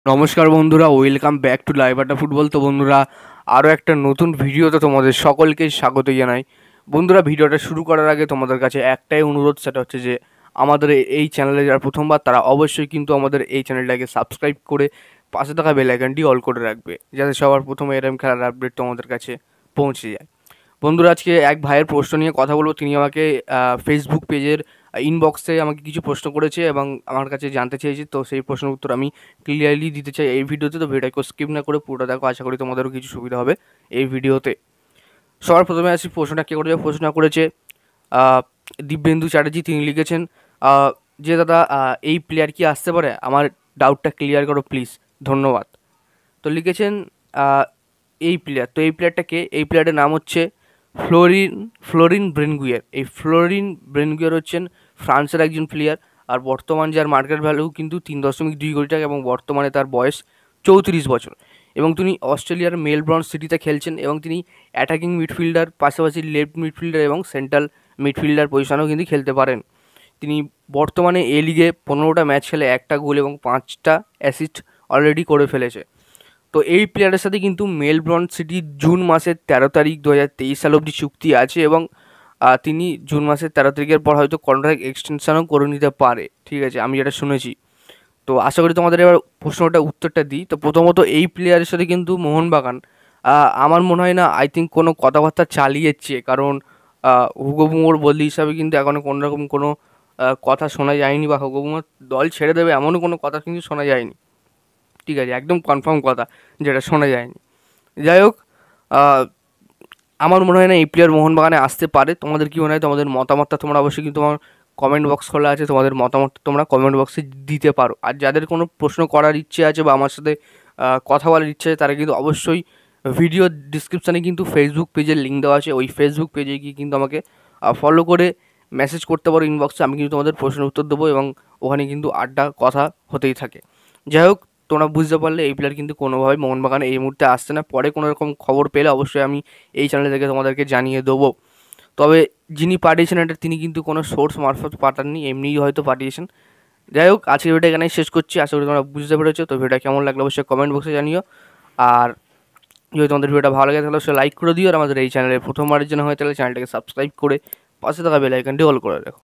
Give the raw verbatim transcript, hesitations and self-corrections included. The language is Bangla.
নমস্কার বন্ধুরা, welcome back to live Adda football. তো বন্ধুরা, আরও একটা নতুন ভিডিওতে তোমাদের সকলকে স্বাগত জানাই। বন্ধুরা, ভিডিওটা শুরু করার আগে তোমাদের কাছে একটাই অনুরোধ, সেটা হচ্ছে যে আমাদের এই চ্যানেলে যারা প্রথমবার তারা অবশ্যই কিন্তু আমাদের এই চ্যানেলটাকে সাবস্ক্রাইব করে পাশে থাকা বেল আইকনটি অল করে রাখবে, যাতে সবার প্রথমে এরকম খেলার আপডেট তোমাদের কাছে পৌঁছে যায়। বন্ধুরা, আজকে এক ভাইয়ের প্রশ্ন নিয়ে কথা বলবো। তিনি আমাকে ফেসবুক পেজের ইনবক্সে আমাকে কিছু প্রশ্ন করেছে এবং আমার কাছে জানতে চেয়েছে। তো সেই প্রশ্নের উত্তর আমি ক্লিয়ারলি দিতে চাই এই ভিডিওতে। তো ভিডিওটাকে স্কিপ না করে পুরোটা দেখো, আশা করি তোমাদেরও কিছু সুবিধা হবে এই ভিডিওতে। সবার প্রথমে আসি, প্রশ্নটা কে করেছে। প্রশ্ন করেছে দিব্যেন্দু চ্যাটার্জি। তিনি লিখেছেন যে দাদা, এই প্লেয়ার কি আসতে পারে? আমার ডাউটটা ক্লিয়ার করো প্লিজ, ধন্যবাদ। তো লিখেছেন এই প্লেয়ার। তো এই প্লেয়ারটাকে এই প্লেয়ারের নাম হচ্ছে ফ্লোরিন ফ্লোরিন ব্রেনগুয়ার। এই ফ্লোরিন ব্রেনগুয়ার হচ্ছেন ফ্রান্সের একজন প্লেয়ার, আর বর্তমান যার মার্কেট ভ্যালু কিন্তু তিন দশমিক দুই কোটি টাকা, এবং বর্তমানে তার বয়স চৌত্রিশ বছর, এবং তিনি অস্ট্রেলিয়ার মেলবোর্ন সিটিতে খেলছেন, এবং তিনি অ্যাটাকিং মিডফিল্ডার, পাশাপাশি লেফট মিডফিল্ডার এবং সেন্ট্রাল মিডফিল্ডার পজিশনেও কিন্তু খেলতে পারেন। তিনি বর্তমানে এ লিগে পনেরোটা ম্যাচ খেলে একটা গোল এবং পাঁচটা অ্যাসিস্ট অলরেডি করে ফেলেছে। তো এই প্লেয়ারের সাথে কিন্তু মেলবোর্ন সিটি জুন মাসের তেরো তারিখ দু হাজার তেইশ সাল অবধি চুক্তি আছে, এবং তিনি জুন মাসের তেরো তারিখের পর হয়তো কন্ট্রাক্ট এক্সটেনশনও করে নিতে পারে। ঠিক আছে, আমি যেটা শুনেছি। তো আশা করি তোমাদের এবার প্রশ্নটা উত্তরটা দিই। তো প্রথমত এই প্লেয়ারের সাথে কিন্তু মোহনবাগান আমার মনে হয় না আই থিঙ্ক কোনো কথাবার্তা চালিয়েছে, কারণ হুগো বুমোর বদলি হিসাবে কিন্তু এখনও কোনোরকম কোনো কথা শোনা যায়নি, বা হুগো বুমোর দল ছেড়ে দেবে এমনও কোনো কথা কিন্তু শোনা যায়নি। ঠিক আছে, একদম কনফার্ম কথা যেটা শোনা যায়নি। যাই হোক, আমার মনে হয় না এই প্লেয়ার মোহনবাগানে আসতে পারে। তোমাদের কী মনে হয়? তোমাদের মতামতটা তোমরা অবশ্যই কিন্তু তোমার কমেন্ট বক্স খোলা আছে, তোমাদের মতামত তোমরা কমেন্ট বক্সে দিতে পারো। আর যাদের কোনো প্রশ্ন করার ইচ্ছে আছে বা আমার সাথে কথা বলার ইচ্ছে আছে, তারা কিন্তু অবশ্যই ভিডিও ডিসক্রিপশানে কিন্তু ফেসবুক পেজের লিঙ্ক দেওয়া আছে। ওই ফেসবুক পেজে গিয়ে কিন্তু আমাকে ফলো করে মেসেজ করতে পারো ইনবক্সে। আমি কিন্তু তোমাদের প্রশ্নের উত্তর দেবো, এবং ওখানে কিন্তু আড্ডা কথা হতেই থাকে। যাই হোক, তোমরা বুঝতে পারলে এই প্লেয়ার কিন্তু কোনোভাবেই মোহনবাগানে এই মুহূর্তে আসছে না। পরে কোনো রকম খবর পেলে অবশ্যই আমি এই চ্যানেল থেকে তোমাদেরকে জানিয়ে দেবো। তবে যিনি পাঠিয়েছেন এটা তিনি কিন্তু কোনো সোর্স মারফত পাঠাননি, এমনিই হয়তো পাঠিয়েছেন। যাই হোক, আজকের ভিডিওটা এখানেই শেষ করছি। আশা করি তোমরা বুঝতে পেরেছো। তো ভিডিওটা কেমন লাগলো অবশ্যই কমেন্ট বক্সে জানিও। আর যদি তোমাদের ভিডিওটা ভালো লাগে তাহলে অবশ্যই লাইক করে দিও, আর আমাদের এই চ্যানেলে প্রথমবারের জন্য হয়ে তাহলে চ্যানেলটাকে সাবস্ক্রাইব করে পাশে থাকা বেল আইকনটি অল করে রাখো।